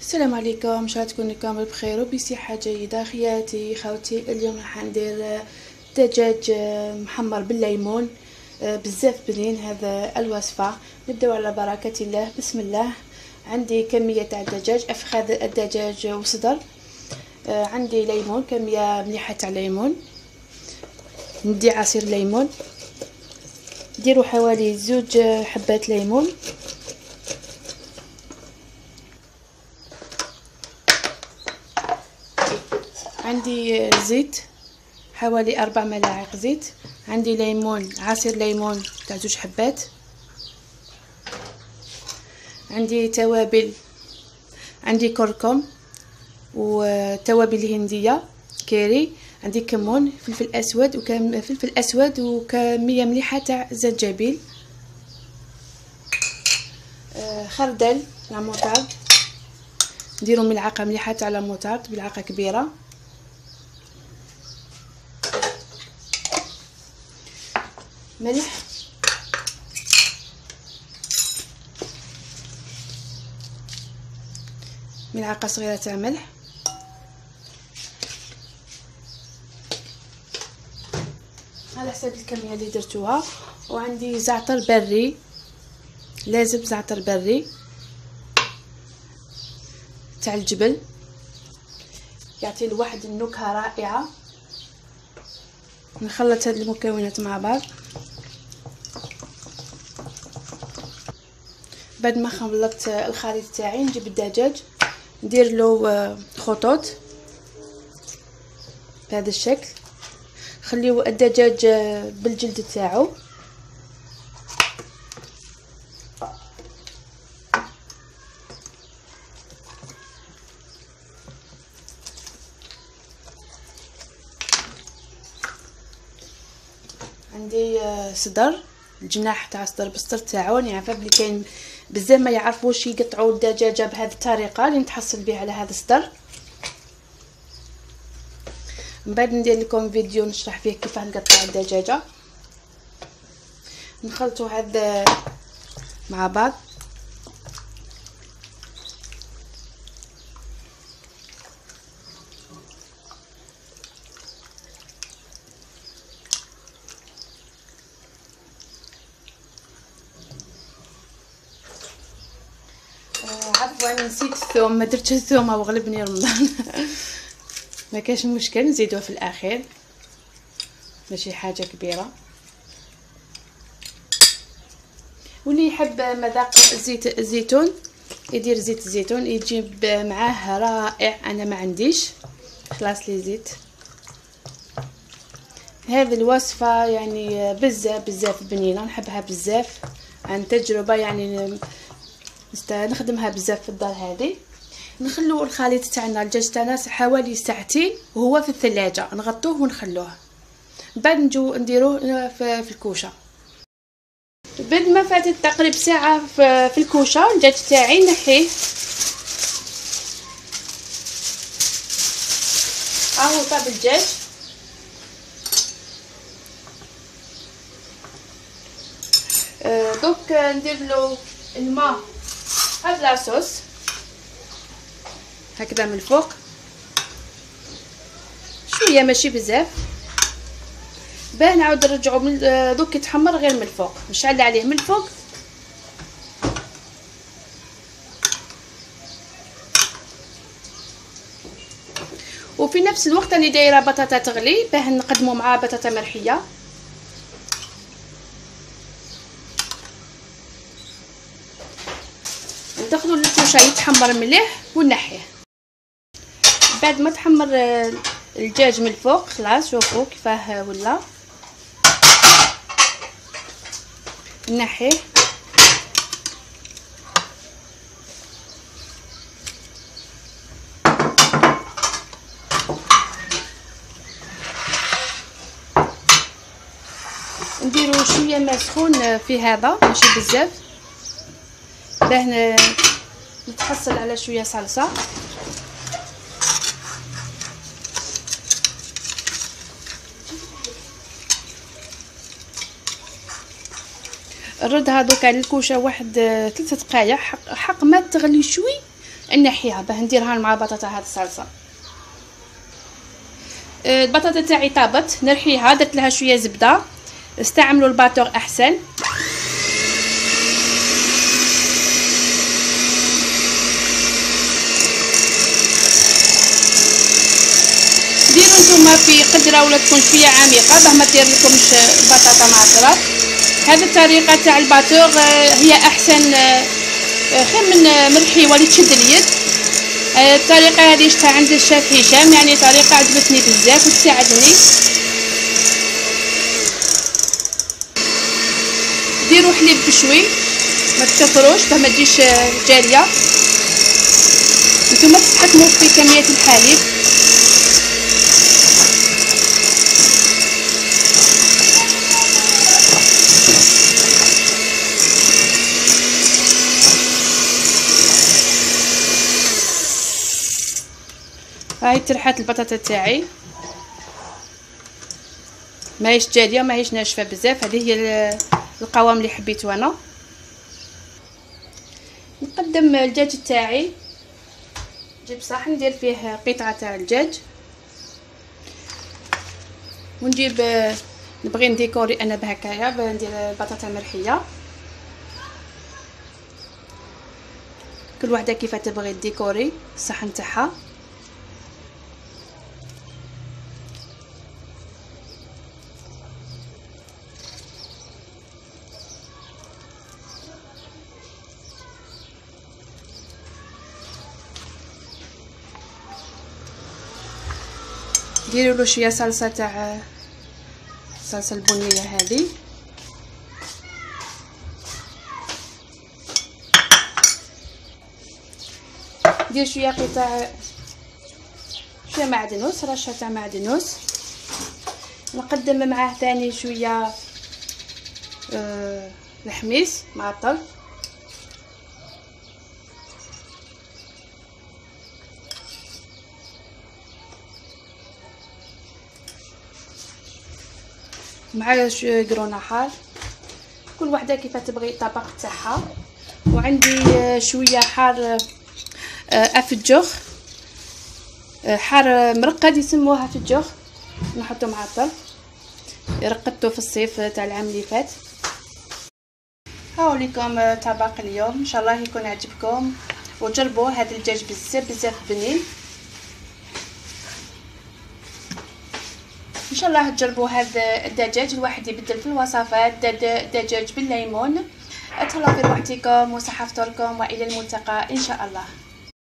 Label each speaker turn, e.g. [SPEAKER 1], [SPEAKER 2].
[SPEAKER 1] السلام عليكم، ان شاء الله تكونوا كامل بخير وبصحه جيده. خياتي خوتي، اليوم راح ندير دجاج محمر بالليمون. بزاف بنين هذا الوصفه. نبداو على بركه الله. بسم الله. عندي كميه تاع الدجاج، افخذ الدجاج وصدر. عندي ليمون، كميه مليحه تاع ليمون. ندي عصير ليمون، ديروا حوالي 2 حبات ليمون. عندي زيت حوالي 4 ملاعق زيت. عندي ليمون، عصير ليمون تاع 2 حبات. عندي توابل، عندي كركم وتوابل هندية كيري. عندي كمون، فلفل اسود وكمية مليحة تاع زنجبيل. خردل لاموطارد، نديرو ملعقة مليحة تاع لاموطارد، ملعقة كبيرة. ملح، ملعقة صغيرة تاع ملح. على حسب الكمية اللي درتوها. وعندي زعتر بري، لازم زعتر بري تاع الجبل، يعطي الواحد النكهة رائعة. نخلط هاد المكونات مع بعض. بعد ما خلطت الخليط تاعي، نجيب الدجاج ندير له خطوط بهذا الشكل. خليو الدجاج بالجلد تاعو. عندي صدر، الجناح تاع الصدر بالصدر تاعو. راني عارفه بلي كاين بزاف ما يعرفوش يقطعوا الدجاجه بهذه الطريقه اللي نتحصل بها على هذا الصدر. من بعد ندير لكم فيديو نشرح فيه كيف نقطع الدجاجه. نخلطوا هذا مع بعض. عفوا نسيت الثوم، ما درتش الثوم وغلبني رمضان. ما كاش مشكل، نزيدوه في الاخير، ماشي حاجه كبيره. واللي يحب مذاق زيت الزيتون يدير زيت الزيتون، يجيب معاه رائع. انا ما عنديش، خلاص لي زيت. هذه الوصفه يعني بزاف بنينه، نحبها بزاف عن تجربه. يعني نخدمها بزاف في الدار هذه. نخلو الخليط تاعنا الدجاج تاعنا حوالي ساعتين وهو في الثلاجه، نغطوه ونخلوه. بعد نجو نديروه في الكوشه. بعد ما فاتت تقريبا ساعه في الكوشه، الدجاج تاعي نحيه. هاهو طاب الدجاج. دوك ندير له الماء بلا صوص هكذا من الفوق شويه، ماشي بزاف، باه نعاود نرجعو من دوك يتحمر غير من الفوق. نشعل عليه من الفوق. وفي نفس الوقت راني دايره بطاطا تغلي، باه نقدمو مع بطاطا مرحيه. ندخلو للكوشه يتحمر مليح ونحيه. بعد ما تحمر الدجاج من الفوق خلاص، شوفوا كيفاه ولا. نحيه. نديرو شويه ماء سخون في هذا، ماشي بزاف، باه نتحصل على شويه صلصه. الرد هذوك على الكوشه واحد 3 دقائق، حق ما تغلي شوي نحيها باه نديرها مع البطاطا هاد الصلصه. البطاطا تاعي طابت، نرحيها، درت لها شويه زبده. استعملوا الباتور احسن. ديروا نتوما في قدره ولا تكون شويه عميقه باه ما دير لكمش البطاطا معطره. هذه الطريقه تاع الباتور هي احسن، خير من الحيوه اللي تشد اليد. الطريقه هذه شفتها عند الشيف هشام، يعني طريقه عجبتني بزاف وتساعدني. ديروا حليب بشوي، ما تكثروش باه ما تجيش جاريه. نتوما تتحكموا في كميه الحليب. هاي ترحات البطاطا تاعي، ماهيش جاريه ماهيش ناشفه بزاف. هذه هي القوام اللي حبيته انا. نقدم الدجاج تاعي، نجيب صحن ندير فيه قطعه تاع الدجاج، ونجيب نبغي نديكوري انا بهكايا، ندير البطاطا المرحيه. كل وحده كيف تبغي ديكوري الصحن تاعها. ديروا له شويه صلصه تاع الصلصه البنيه هذه. دير شويه قطع، شويه معدنوس، رشه تاع معدنوس. نقدم معاه ثاني شويه الحميص معطر. مع شويه قرونه حار، كل وحده كيف تبغي الطبق تاعها. وعندي شويه حار افجخ، حار مرقد يسموها فجخ، نحطو معطر، رقدته في الصيف تاع العام اللي فات. هاوليكم طبق اليوم، ان شاء الله يكون عجبكم وجربوا. هذا الدجاج بزاف بنين، ان شاء الله تجربوا هذا الدجاج. الواحد يبدل في الوصفات، دجاج بالليمون. اتهلاو في وقتكم وصحة فطوركم، والى الملتقى ان شاء الله.